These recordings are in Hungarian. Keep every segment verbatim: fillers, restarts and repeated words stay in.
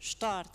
Start!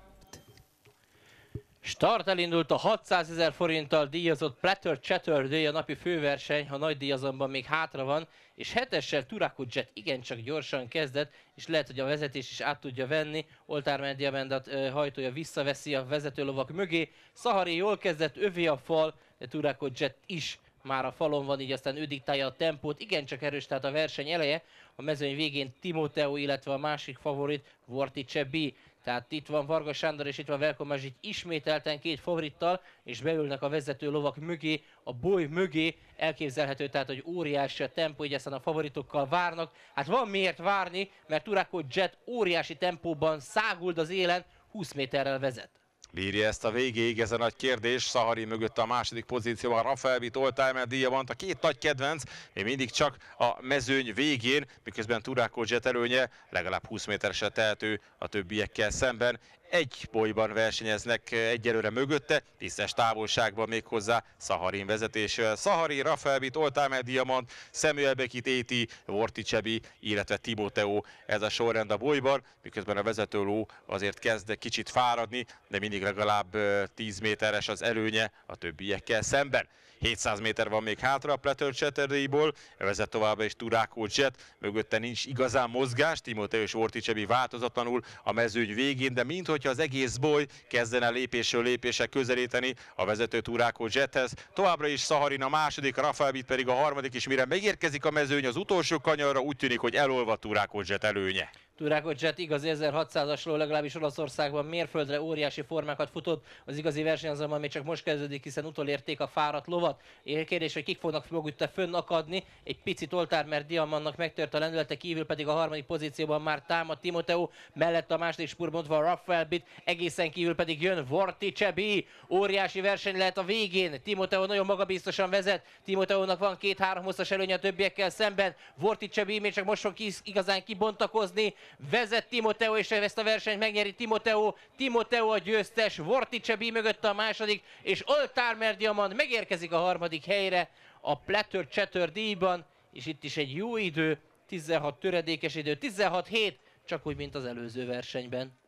Start elindult a hatszázezer forinttal díjazott Platter Chatter díj, a napi főverseny, a nagy díj azonban még hátra van, és hetessel Turaco Jet igencsak gyorsan kezdett, és lehet, hogy a vezetés is át tudja venni. Oltármen Diamandat hajtója visszaveszi a vezetőlovak mögé. Szahari jól kezdett, övé a fal, de Turaco Jet is már a falon van, így aztán ő diktálja a tempót. Igencsak erős tehát a verseny eleje. A mezőny végén Timoteo, illetve a másik favorit Vortice B. Tehát itt van Varga Sándor és itt van Velko Mazsic ismételten két favorittal, és beülnek a vezető lovak mögé, a boly mögé. Elképzelhető tehát, hogy óriási a tempó, így aztán a favoritokkal várnak. Hát van miért várni, mert Turaco Jet óriási tempóban száguld az élen, húsz méterrel vezet. Bírja ezt a végéig, ez a nagy kérdés. Szahari mögött a második pozícióban Rafael Bit, Oldtimer Diamant, a két nagy kedvenc, még mindig csak a mezőny végén, miközben Turaco Jet előnye legalább húsz méteresre tehető a többiekkel szemben. Egy bolyban versenyeznek egyelőre mögötte, tisztes távolságban méghozzá Szaharin vezetésével. Szahari, Rafael Bit, Oldtimer Diamant, Samuel Beckett, á té, Vortice B, illetve Timoteo, ez a sorrend a bolyban, miközben a vezetőló azért kezd kicsit fáradni, de mindig legalább tíz méteres az előnye a többiekkel szemben. hétszáz méter van még hátra a Platter Chatter díjból, vezet továbbra is Turaco Jet, mögötte nincs igazán mozgás, Timoteo és Vortice B változatlanul a mezőny végén, de minthogyha az egész boly kezdene lépésről lépésre közelíteni a vezető Turaco Jethez. Továbbra is Szaharin a második, Rafael Bit pedig a harmadik, és mire megérkezik a mezőny az utolsó kanyarra, úgy tűnik, hogy elolvad Turaco Jet előnye. Turaco Jet igazi ezerhatszázasról legalábbis Olaszországban mérföldre óriási formákat futott, az igazi verseny azonban még csak most kezdődik, hiszen utolérték a fáradt lovat. Kérdés, hogy kik fognak mögötte fönnakadni, egy picit Oltármen Diamantnak megtört a lendülete, kívül pedig a harmadik pozícióban már támad Timoteo, mellett a második spurban van Rafael Bit, egészen kívül pedig jön Vortice B. Óriási verseny lehet a végén, Timoteo nagyon magabiztosan vezet, Timoteónak van két-három hosszas előnye a többiekkel szemben, Vortice B még csak most fog igazán kibontakozni. Vezet Timoteo, és ezt a versenyt megnyeri Timoteo. Timoteo a győztes, Vortice B mögött a második, és Oltármen Diamant megérkezik a harmadik helyre a Platter Chatter díjban, és itt is egy jó idő, tizenhat töredékes idő, tizenhat hét, csak úgy, mint az előző versenyben.